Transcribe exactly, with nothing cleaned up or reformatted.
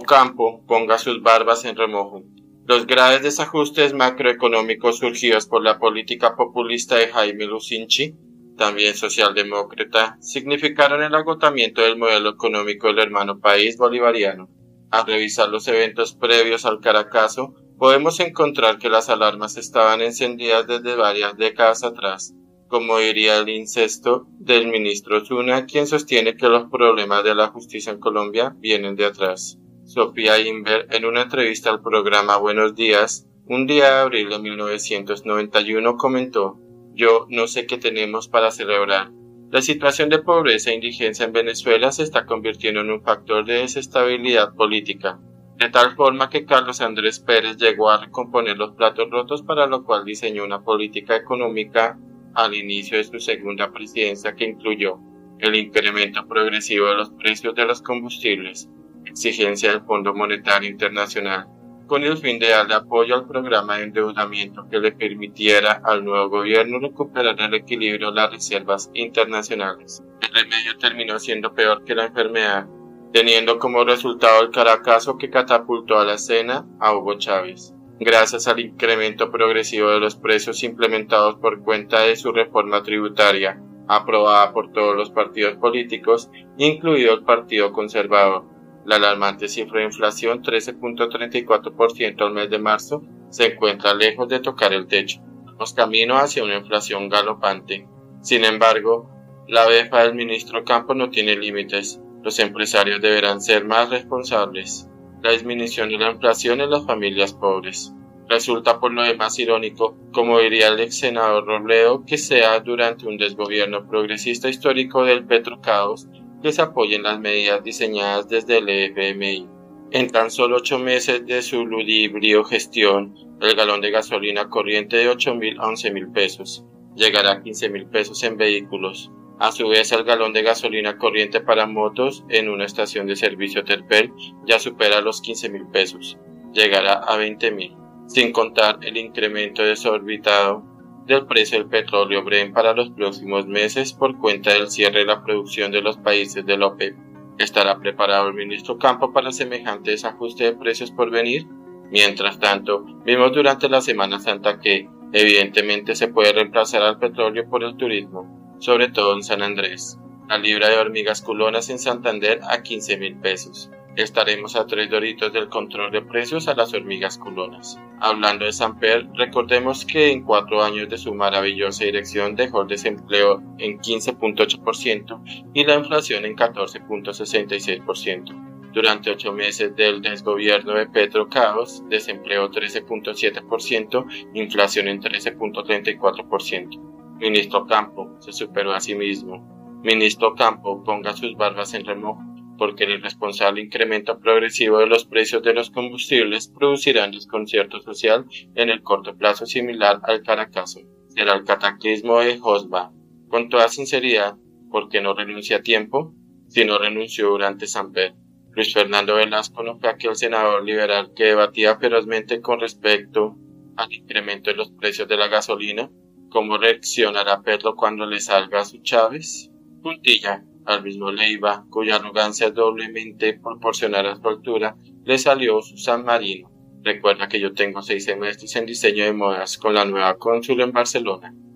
Campo ponga sus barbas en remojo. Los graves desajustes macroeconómicos surgidos por la política populista de Jaime Lucinchi, también socialdemócrata, significaron el agotamiento del modelo económico del hermano país bolivariano. Al revisar los eventos previos al Caracazo, podemos encontrar que las alarmas estaban encendidas desde varias décadas atrás, como diría el incesto del ministro Zuna, quien sostiene que los problemas de la justicia en Colombia vienen de atrás. Sofía Inver, en una entrevista al programa Buenos Días, un día de abril de mil novecientos noventa y uno, comentó: "Yo no sé qué tenemos para celebrar. La situación de pobreza e indigencia en Venezuela se está convirtiendo en un factor de desestabilidad política, de tal forma que Carlos Andrés Pérez llegó a recomponer los platos rotos, para lo cual diseñó una política económica al inicio de su segunda presidencia que incluyó el incremento progresivo de los precios de los combustibles, exigencia del Fondo Monetario Internacional, con el fin de darle apoyo al programa de endeudamiento que le permitiera al nuevo gobierno recuperar el equilibrio de las reservas internacionales. El remedio terminó siendo peor que la enfermedad, teniendo como resultado el Caracazo que catapultó a la escena a Hugo Chávez. Gracias al incremento progresivo de los precios implementados por cuenta de su reforma tributaria, aprobada por todos los partidos políticos, incluido el Partido Conservador, la alarmante cifra de inflación, trece punto treinta y cuatro por ciento al mes de marzo, se encuentra lejos de tocar el techo. Vamos camino hacia una inflación galopante. Sin embargo, la befa del ministro Campo no tiene límites. Los empresarios deberán ser más responsables. La disminución de la inflación en las familias pobres. Resulta por lo demás irónico, como diría el ex senador Robledo, que sea durante un desgobierno progresista histórico del petrocaos que se apoyen las medidas diseñadas desde el F M I. En tan solo ocho meses de su ludibrio gestión, el galón de gasolina corriente de ocho mil a once mil pesos llegará a quince mil pesos en vehículos. A su vez, el galón de gasolina corriente para motos en una estación de servicio Terpel ya supera los quince mil pesos, llegará a veinte mil, sin contar el incremento desorbitado del precio del petróleo Brent para los próximos meses por cuenta del cierre de la producción de los países de la OPEP. ¿Estará preparado el ministro Campo para semejante desajuste de precios por venir? Mientras tanto, vimos durante la Semana Santa que, evidentemente, se puede reemplazar al petróleo por el turismo, sobre todo en San Andrés. La libra de hormigas culonas en Santander a quince mil pesos. Estaremos a tres doritos del control de precios a las hormigas culonas. Hablando de Samper, recordemos que en cuatro años de su maravillosa dirección dejó el desempleo en quince punto ocho por ciento y la inflación en catorce punto sesenta y seis por ciento. Durante ocho meses del desgobierno de Petro Caos, desempleo trece punto siete por ciento, inflación en trece punto treinta y cuatro por ciento. Ministro Campo se superó a sí mismo. Ministro Campo, ponga sus barbas en remojo, porque el irresponsable incremento progresivo de los precios de los combustibles producirá un desconcierto social en el corto plazo similar al Caracazo. Será el cataclismo de Josba. Con toda sinceridad, ¿por qué no renuncia a tiempo? Si no renunció durante Samper. Luis Fernando Velasco no fue aquel senador liberal que debatía ferozmente con respecto al incremento de los precios de la gasolina. ¿Cómo reaccionará Petro cuando le salga a su Chávez? Puntilla. Al mismo Leiva, cuya arrogancia es doblemente proporcional a su altura, le salió su San Marino. Recuerda que yo tengo seis semestres en diseño de modas con la nueva cónsul en Barcelona.